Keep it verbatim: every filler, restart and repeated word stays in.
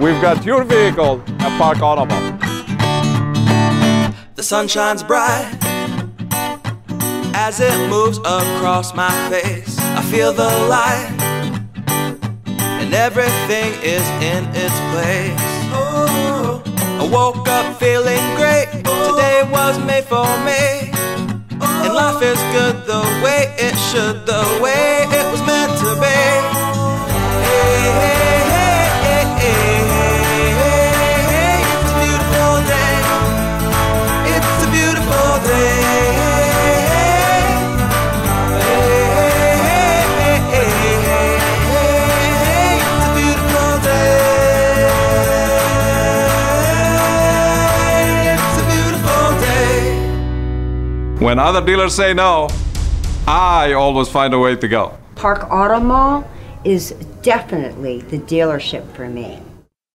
we've got your vehicle at Park Auto Mall. The sun shines bright as it moves across my face. I feel the light and everything is in its place. Oh, I woke up feeling great. Today was made for me, and life is good the way it should, the way it was meant to be. Hey, hey, hey, hey, hey, hey, hey. It's a beautiful day. It's a beautiful day. When other dealers say no, I always find a way to go. Park Auto Mall is definitely the dealership for me.